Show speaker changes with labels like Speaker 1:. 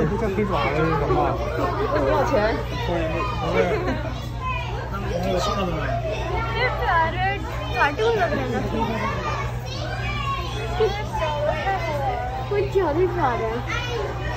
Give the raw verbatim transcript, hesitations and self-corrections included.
Speaker 1: 这黑爪的是什么？
Speaker 2: 多少钱？
Speaker 1: 那个上的呢？
Speaker 3: 这爪子爪肚子在那。我脚的爪子。